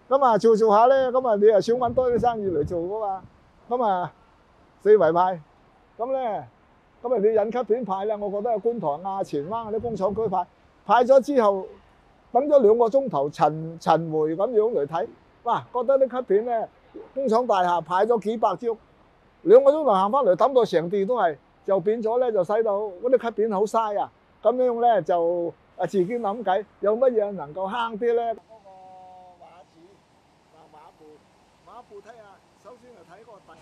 咁啊做下咧，咁啊你又想揾多啲生意嚟做噶嘛，咁啊四圍派，咁咧咁啊你印級片派咧，我覺得係觀塘啊、荃灣嗰啲工廠區派咗之後，等咗2個鐘頭巡迴咁樣嚟睇，哇！覺得啲級片咧工廠大廈派咗幾百張，2個鐘頭行翻嚟抌到成地都係，就變咗咧就使到嗰啲級片好嘥啊！咁樣咧就自己諗計，有乜嘢能夠慳啲咧？嗰個畫紙畫布睇下，首先係睇個底。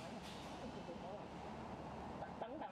等等。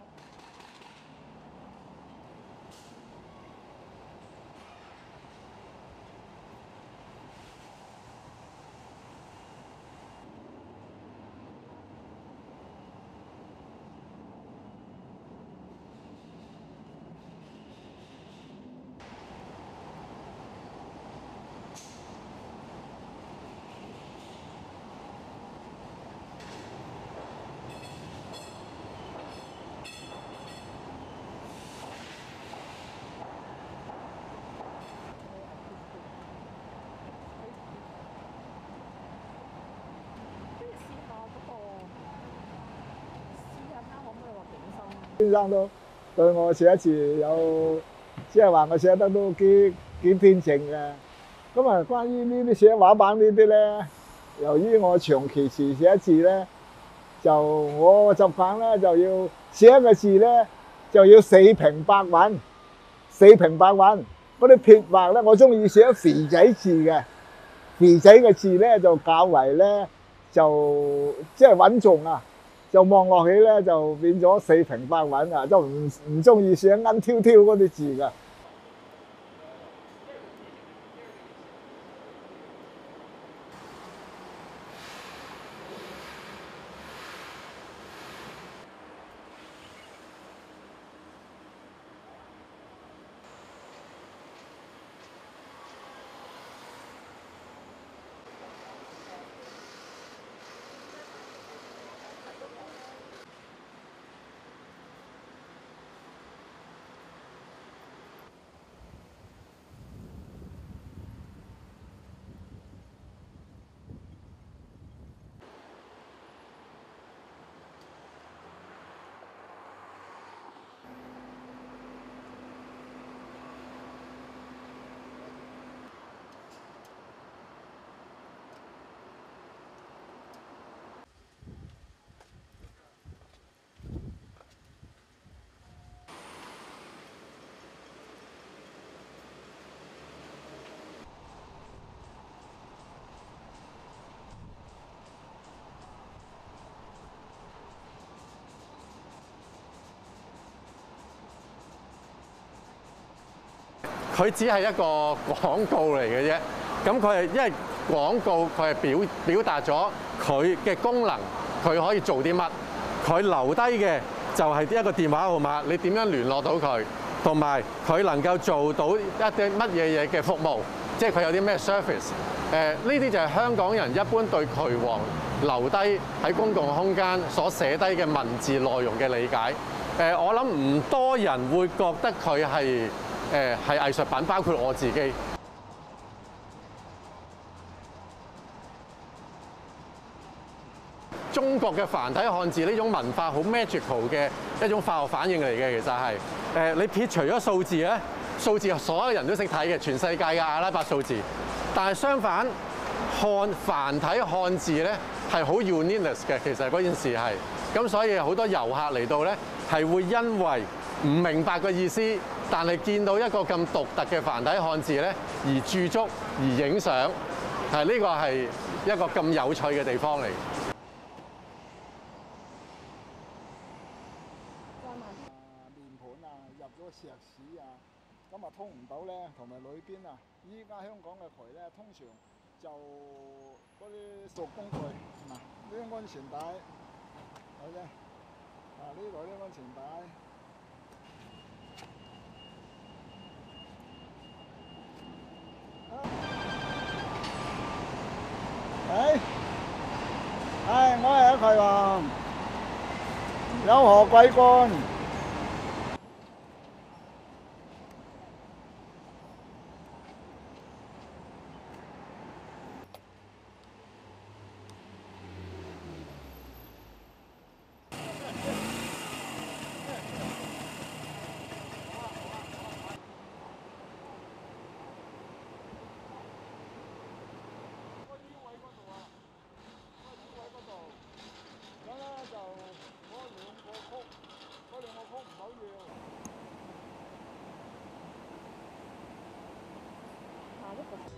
先生都對我寫字有，即係話我寫得都幾天正嘅。咁啊，關於呢啲寫畫板呢啲咧，由於我長期時寫字咧，就我習慣咧就要寫嘅字咧就要四平八穩，嗰啲撇畫咧，我中意寫肥仔字嘅，肥仔嘅字咧就較為咧就即係穩重啊。就望落起咧，就變咗四平八穩啊！就唔中意寫啱挑挑嗰啲字噶。 佢只係一個廣告嚟嘅啫，咁佢係因為廣告佢係表達咗佢嘅功能，佢可以做啲乜，佢留低嘅就係一個電話號碼，你點樣聯絡到佢，同埋佢能夠做到一啲乜嘢嘅服務，即係佢有啲咩 service。呢啲就係香港人一般對渠王留低喺公共空間所寫低嘅文字內容嘅理解。我諗唔多人會覺得佢係藝術品，包括我自己。中國嘅繁體漢字呢種文化好 magical 嘅一種化學反應嚟嘅，其實係你撇除咗數字咧，數字所有人都識睇嘅，全世界嘅阿拉伯數字。但係相反，繁體漢字咧係好 uniqueness 嘅，其實嗰件事係。咁所以好多遊客嚟到咧，係會因為唔明白個意思，但係見到一個咁獨特嘅繁體漢字咧，而駐足而影相，係呢個係一個咁有趣嘅地方嚟。 面盤啊，入咗石屎啊，咁啊通唔到咧，同埋裏邊啊，依家香港嘅渠咧，通常就嗰啲做工具嗱，呢啲安全帶，好啫，呢度啲安全帶。我係一渠王，有何貴幹？ 個。